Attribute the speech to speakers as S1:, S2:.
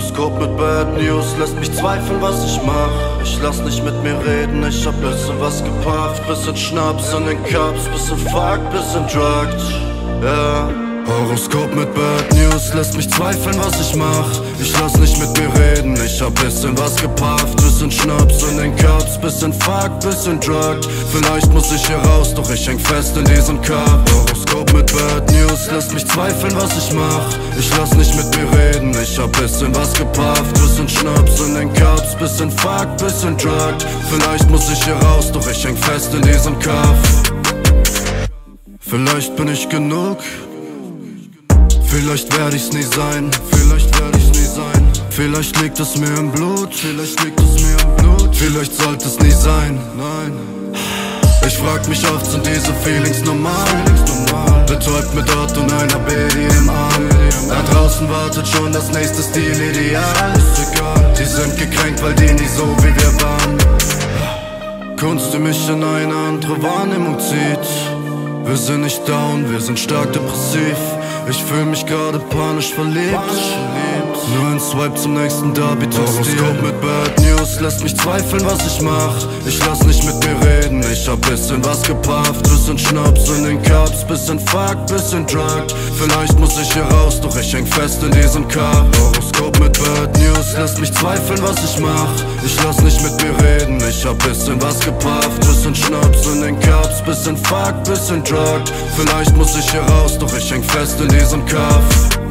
S1: Horoskop mit Bad News lässt mich zweifeln, was ich mach. Ich lass nicht mit mir reden, ich hab bisschen was gepafft. Bisschen Schnaps in den Cups, bisschen Fuck, bisschen drugged, ja. Horoskop mit Bad News lässt mich zweifeln, was ich mach. Ich lass nicht mit mir reden, ich hab bisschen was gepafft. Bisschen Schnaps in den Cups, bisschen Fuck, bisschen drugged. Vielleicht muss ich hier raus, doch ich häng fest in diesem Cup. Horoskop mit Bad News lässt mich zweifeln, was ich mach. Ich lass nicht mit mir reden, ich hab bisschen was gepafft. Bisschen Schnaps in den Cups, bisschen Fuck, bisschen drugged. Vielleicht muss ich hier raus, doch ich häng fest in diesem Cup. Vielleicht bin ich genug, vielleicht werde ich's nie sein, vielleicht werde ich's nie sein. Vielleicht liegt es mir im Blut, vielleicht liegt es mir im Blut. Vielleicht sollte es nie sein, nein. Ich frag mich oft, sind diese Feelings normal? Betäubt mit Ort und einer Baby im Arm. Da draußen wartet schon das nächste Stilideal. Ist egal, die sind gekränkt, weil die nie so wie wir waren. Kunst, die mich in eine andere Wahrnehmung zieht. Wir sind nicht down, wir sind stark depressiv. Ich fühl mich gerade panisch verliebt. Nur ein Swipe zum nächsten Derby-Horoskop mit Bad News lässt mich zweifeln, was ich mach. Ich lass nicht mit mir reden, ich hab bisschen was gepafft. Bisschen Schnaps in den Cups, bisschen Fuck, bisschen drugged. Vielleicht muss ich hier raus, doch ich häng fest in diesem Cup. Horoskop mit Bad News lässt mich zweifeln, was ich mach. Ich lass nicht mit mir reden, ich hab bisschen was gepafft. Bisschen Schnaps in den Cups, bisschen Fuck, bisschen drugged. Vielleicht muss ich hier raus, doch ich häng fest in diesem Cup.